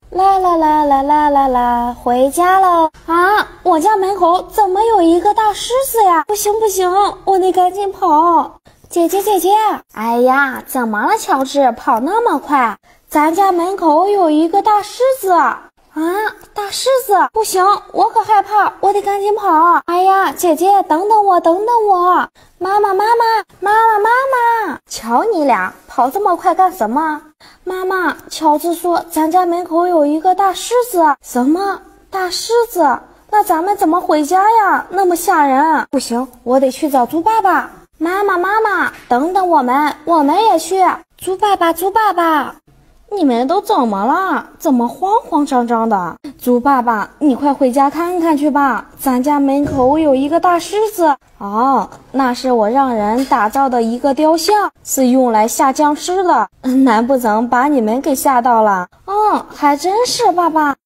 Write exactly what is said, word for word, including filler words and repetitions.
啦啦啦啦啦啦啦，回家了啊！我家门口怎么有一个大狮子呀？不行不行，我得赶紧跑！姐姐姐姐，哎呀，怎么了，乔治？跑那么快？咱家门口有一个大狮子啊！大狮子，不行，我可害怕，我得赶紧跑！哎呀，姐姐，等等我，等等我！妈妈妈妈妈妈妈妈，瞧你俩跑这么快干什么？妈妈，乔治说咱家门口有一个大狮子。什么大狮子？那咱们怎么回家呀？那么吓人！不行，我得去找猪爸爸。妈妈妈妈，等等我们，我们也去。猪爸爸猪爸爸，你们都怎么了？怎么慌慌张张的？猪爸爸，你快回家看看去吧，咱家门口有一个大狮子。哦，那是我让人打造的一个雕像，是用来吓僵尸的，难不成把你们给吓到了？嗯，还真是，爸爸，